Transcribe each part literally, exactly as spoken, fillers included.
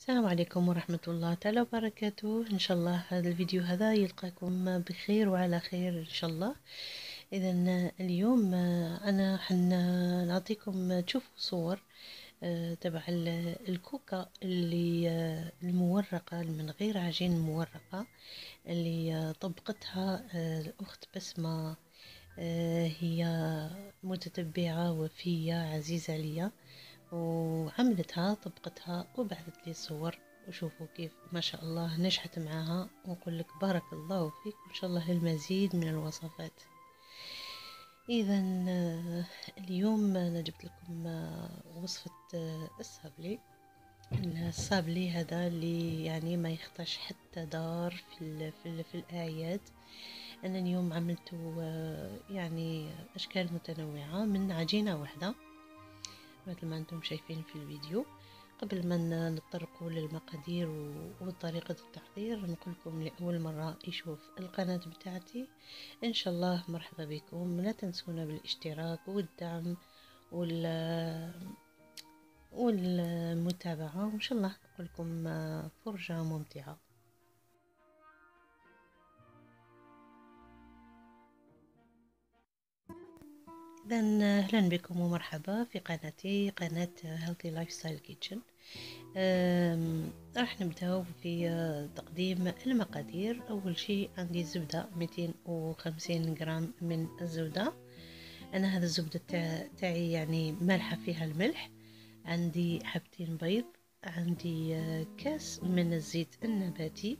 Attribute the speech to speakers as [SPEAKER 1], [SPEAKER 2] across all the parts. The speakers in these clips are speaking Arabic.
[SPEAKER 1] السلام عليكم ورحمة الله تعالى وبركاته. إن شاء الله هذا الفيديو هذا يلقاكم بخير وعلى خير إن شاء الله. إذا اليوم أنا حنعطيكم تشوفوا صور تبع الكوكا اللي المورقة من غير عجين مورقة اللي طبقتها الأخت بسمة. هي متتبعة وفية عزيزة عليا وعملتها طبقتها وبعثت لي صور، وشوفوا كيف ما شاء الله نجحت معاها، ونقول لك بارك الله فيك وان شاء الله المزيد من الوصفات. اذا اليوم انا جبت لكم وصفة السابلي. السابلي هذا اللي يعني ما يخطاش حتى دار في ال في, ال في الاعياد. انا اليوم عملته يعني اشكال متنوعة من عجينة واحدة مثل ما انتم شايفين في الفيديو. قبل ما نتطرقوا للمقادير وطريقة التحضير نقول لكم لأول مرة يشوف القناة بتاعتي إن شاء الله مرحبا بكم. لا تنسونا بالاشتراك والدعم وال والمتابعة، وإن شاء الله نقول لكم فرجة ممتعة. إذا أهلا بكم ومرحبا في قناتي، قناة Healthy Lifestyle Kitchen. راح نبدأ في تقديم المقادير. أول شيء عندي زبدة مئتين وخمسين جرام من الزبدة. أنا هذا الزبدة تاعي يعني مالحة فيها الملح. عندي حبتين بيض، عندي كاس من الزيت النباتي،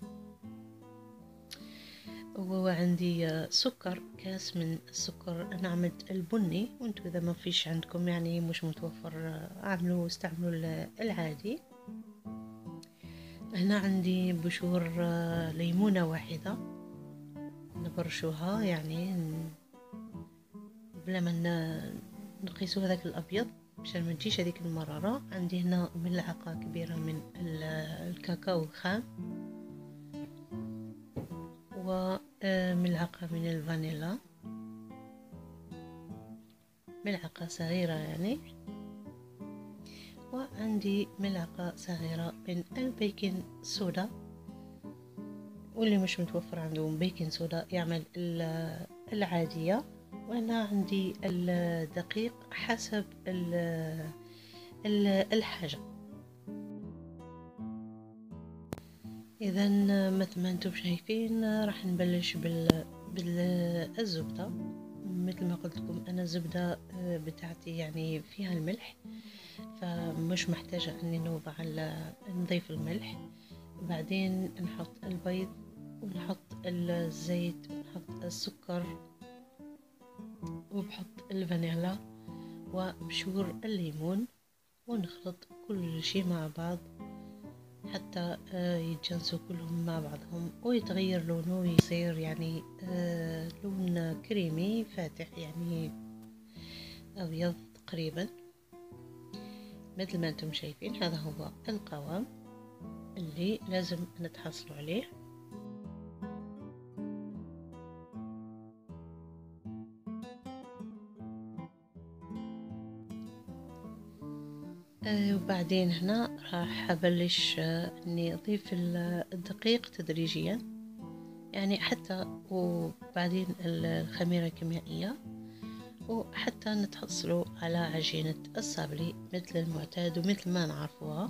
[SPEAKER 1] وعندي سكر كاس من السكر. انا عملت البني، وانتو اذا ما فيش عندكم يعني مش متوفر اعملوا استعملوا العادي. هنا عندي بشور ليمونة واحدة نبرشوها يعني بلا ما نقيسوا هذاك الابيض مشان ما تجيش هذيك المرارة. عندي هنا ملعقة كبيرة من الكاكاو الخام وملعقة من الفانيلا، ملعقة صغيرة يعني، وعندي ملعقة صغيرة من البيكنج صودا. واللي مش متوفر عندهم بيكنج صودا يعمل العادية. وانا عندي الدقيق حسب الحاجة. اذا مثل ما انتم شايفين راح نبلش بال بالزبدة. مثل ما قلت لكم انا الزبدة بتاعتي يعني فيها الملح، فمش محتاجة اني نوضع نضيف الملح. بعدين نحط البيض ونحط الزيت ونحط السكر وبحط الفانيلا وبشور الليمون، ونخلط كل شيء مع بعض حتى يتجانسوا كلهم مع بعضهم ويتغير لونه ويصير يعني لون كريمي فاتح يعني أبيض تقريبا. مثل ما انتم شايفين هذا هو القوام اللي لازم نتحصلوا عليه. آه وبعدين هنا راح أبلش آه إني أضيف الدقيق تدريجيا يعني حتى، وبعدين الخميرة الكيميائية، وحتى نتحصلوا على عجينة السابلي مثل المعتاد ومثل ما نعرفوها.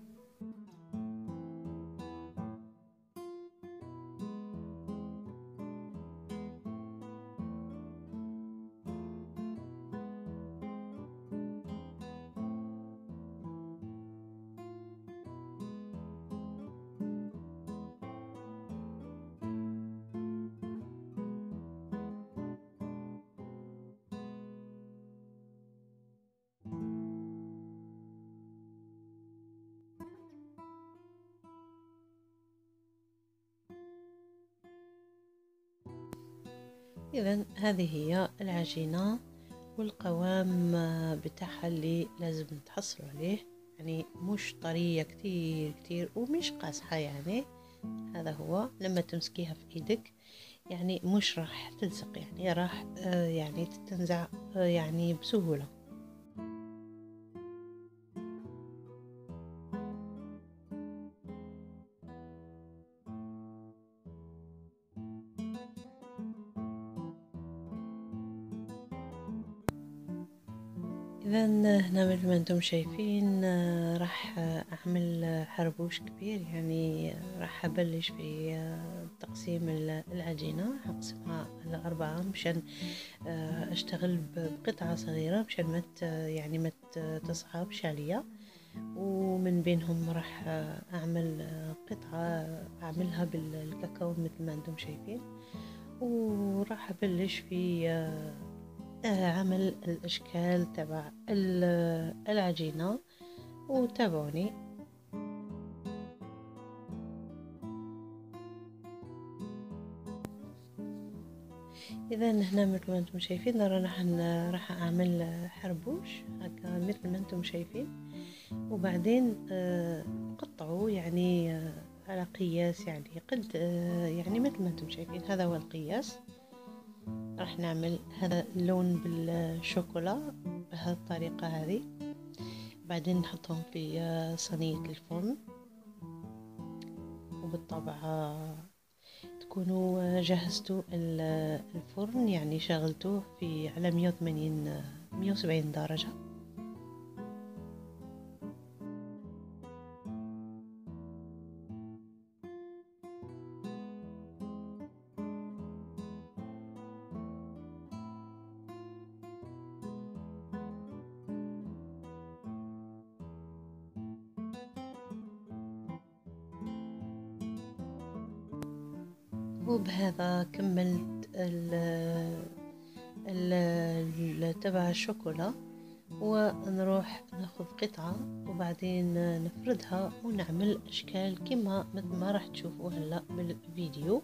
[SPEAKER 1] إذا هذه هي العجينة والقوام بتاعها اللي لازم نتحصلوا عليه، يعني مش طرية كتير كتير ومش قاصحة يعني. هذا هو لما تمسكيها في ايدك يعني مش راح تلصق، يعني راح يعني تتنزع يعني بسهولة. اذا هنا مثل ما انتم شايفين راح اعمل حربوش كبير، يعني راح ابلش في تقسيم العجينة. حقسمها على اربعة مشان اشتغل بقطعة صغيرة مشان ما يعني ما تصعبش عليا، ومن بينهم راح اعمل قطعة اعملها بالكاكاو مثل ما انتم شايفين، وراح ابلش في عمل الاشكال تبع العجينة، وتابعوني. اذا هنا مثل ما انتم شايفين راح راح اعمل حربوش هكا مثل ما انتم شايفين، وبعدين قطعوا يعني على قياس، يعني قد يعني مثل ما انتم شايفين هذا هو القياس. راح نعمل هذا اللون بالشوكولا بهذه الطريقة هذه، بعدين نحطهم في صينية الفرن، وبالطبع تكونوا جهزتوا الفرن، يعني شغلتوه في على مية وثمانين مية وسبعين درجة. وبهذا كملت ال ال تبع الشوكولا، ونروح ناخذ قطعة وبعدين نفردها ونعمل اشكال كما مثل ما راح تشوفوا هلا بالفيديو.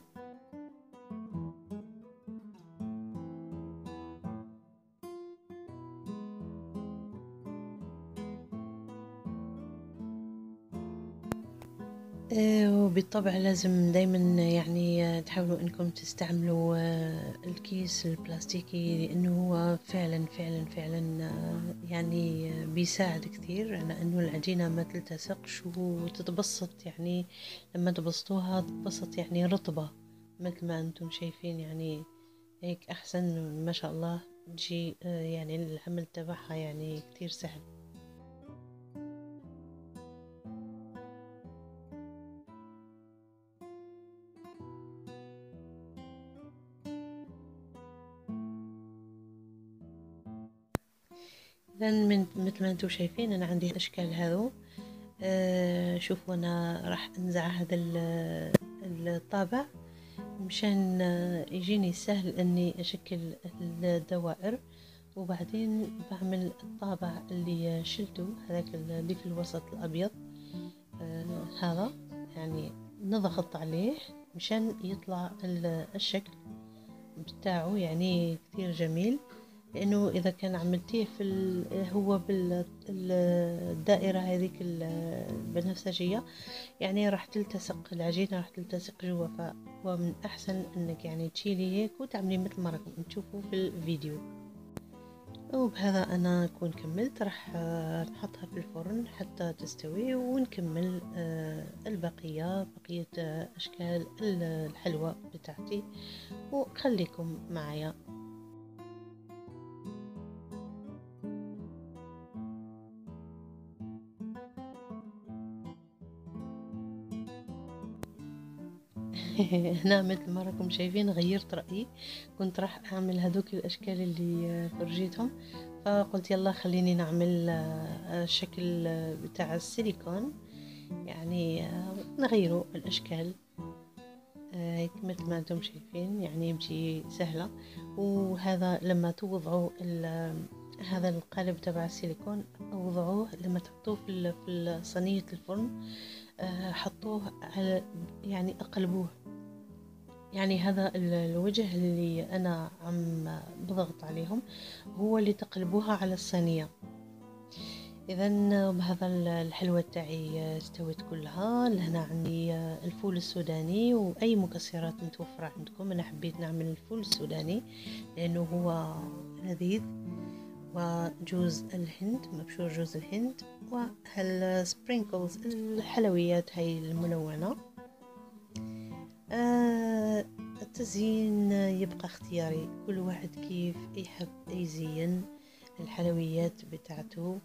[SPEAKER 1] وبالطبع لازم دايما يعني تحاولوا انكم تستعملوا الكيس البلاستيكي، لانه هو فعلا فعلا فعلا يعني بيساعد كثير على انه العجينة ما تلتصقش وتتبسط، يعني لما تبسطوها تتبسط يعني رطبة مثل ما انتم شايفين، يعني هيك احسن ما شاء الله تجي، يعني العمل تبعها يعني كثير سهل. إذا من مثل ما انتم شايفين انا عندي الاشكال هذو. آه شوفوا انا راح انزع هذا الطابع مشان يجيني سهل اني اشكل الدوائر، وبعدين بعمل الطابع اللي شلته هذاك اللي في الوسط الابيض. آه هذا يعني نضغط عليه مشان يطلع الشكل بتاعه يعني كثير جميل، لانه اذا كان عملتيه في هو بالدائره هذيك البنفسجيه يعني راح تلتصق العجينه، راح تلتصق جوا، فهو من احسن انك يعني تشيلي هيك وتعملي مثل ما راكم تشوفوا في الفيديو. وبهذا انا اكون كملت، راح نحطها في الفرن حتى تستوي، ونكمل البقيه بقيه اشكال الحلوى بتاعتي، وخليكم معايا. هنا مثل ما راكم شايفين غيرت رأيي، كنت راح أعمل هذوك الأشكال اللي فرجيتهم، فقلت يلا خليني نعمل الشكل بتاع السيليكون، يعني نغيروا الأشكال هيك مثل ما انتم شايفين، يعني بجي سهلة. وهذا لما توضعوا هذا القالب تبع السيليكون وضعوه لما تحطوه في في صينية الفرن، حطوه على يعني اقلبوه، يعني هذا الوجه اللي انا عم بضغط عليهم هو اللي تقلبوها على الصينية. اذا بهذا الحلوة تاعي استوت كلها. لهنا عندي الفول السوداني واي مكسرات متوفرة عندكم، انا حبيت نعمل الفول السوداني لانه هو لذيذ، وجوز الهند مبشور جوز الهند، وهالسبرينكلز الحلويات هاي الملونة. آه التزيين يبقى اختياري، كل واحد كيف يحب يزين الحلويات بتاعته.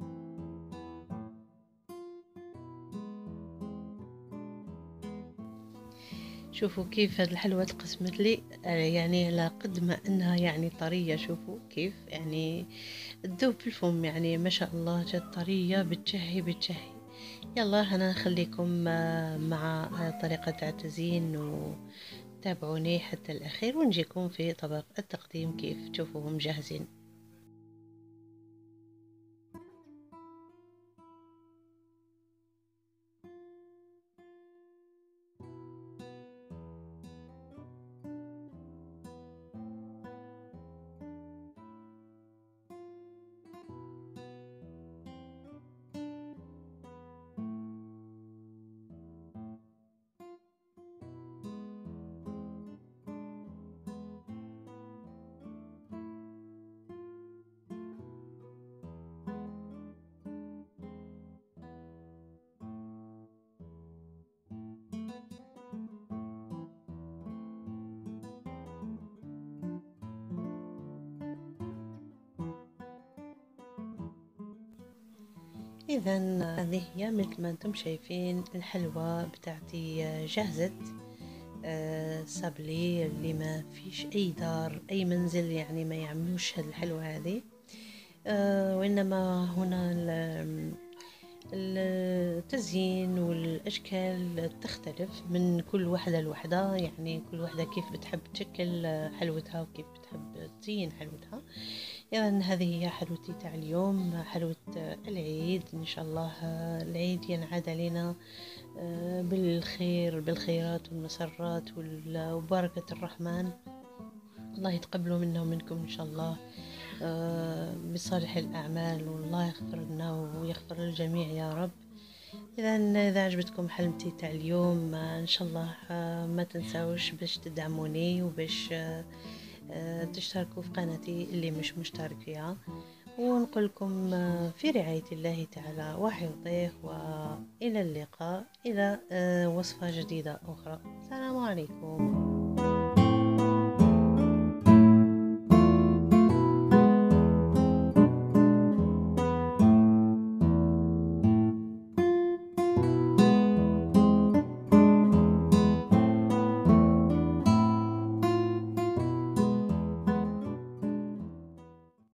[SPEAKER 1] شوفوا كيف هاد الحلوى تقسمت لي، آه، يعني على قد ما انها يعني طريه، شوفوا كيف يعني تذوب في الفم، يعني ما شاء الله جات طريه بتشهي بتشهي. يلا انا نخليكم آه، مع آه، طريقه تاع التزيين، وتابعوني حتى الاخير ونجيكم في طبق التقديم كيف تشوفوهم جاهزين. اذا هذه هي مثل ما انتم شايفين الحلوى بتاعتي آه، جهزت. آه، صابلي اللي ما فيش اي دار اي منزل يعني ما يعملوش هاد الحلوى هذه. آه، وانما هنا ال- التزيين والاشكال تختلف من كل وحده لوحده، يعني كل وحده كيف بتحب تشكل حلوتها وكيف بتحب تزين حلوتها. اذا هذه هي حلوتي تاع اليوم، حلوة العيد. ان شاء الله العيد ينعاد علينا آه، بالخير بالخيرات والمسرات وال- وبركة الرحمن. الله يتقبلوا منا ومنكم إن شاء الله آه، بصالح الأعمال، والله يغفر لنا ويغفر للجميع يا رب. إذا إذا عجبتكم حلمتي تاع اليوم آه، إن شاء الله آه، ما تنساوش باش تدعموني وباش آه، آه، تشتركوا في قناتي اللي مش مشترك فيها. ونقول لكم آه، في رعاية الله تعالى وحفظه، وإلى اللقاء إلى آه، وصفة جديدة أخرى. السلام عليكم.